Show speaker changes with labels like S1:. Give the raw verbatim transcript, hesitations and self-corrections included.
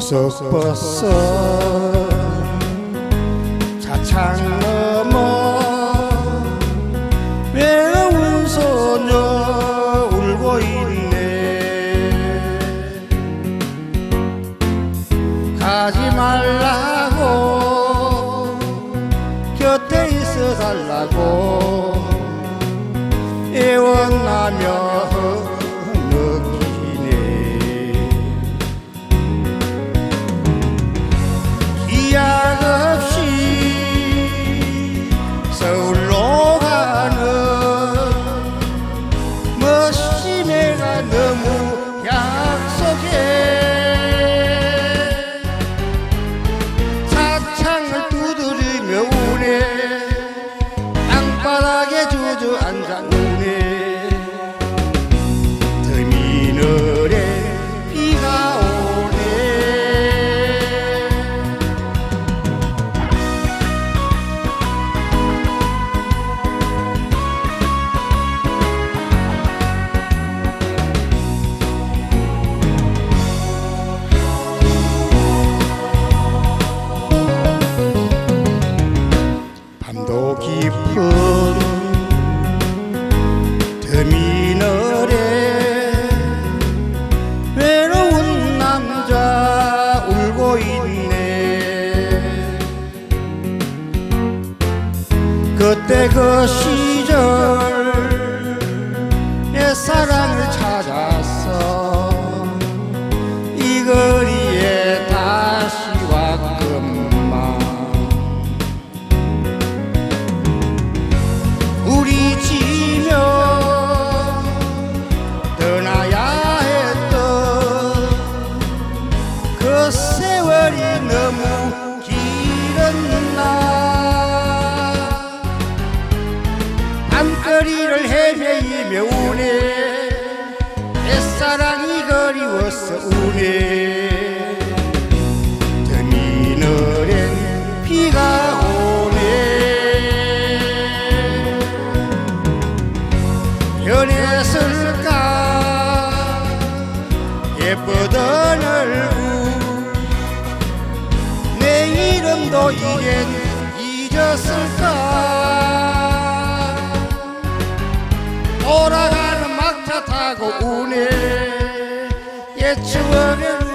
S1: 보석벗은 차창 넘어 외로운 소녀 울고 있네. 가지 말라고 곁에 있어 달라고 애원하며 기약 없이 서울로 가는 멋진 애가 너무 약속해. 차창을 두드리며 우네. 땅바닥에 주저앉아 누네. 터미널에 비가 오네. 밤도 깊은 터미널에 외로운 남자 울고 있네. 그때 그 시절 내 사랑을 찾았어. 이 거리에 다시 왔건만 우리 지며 떠나야 했던 그 세월이 너무 길었나. 밤거리를 헤매이며 우네. 옛사랑이 그리워서 우네. 터미널엔 비가 오네. 변했을까 예쁘던 얼굴. 내 이름도 이젠 잊었을까. 돌아가는 막차 타고 우네. 옛 추억에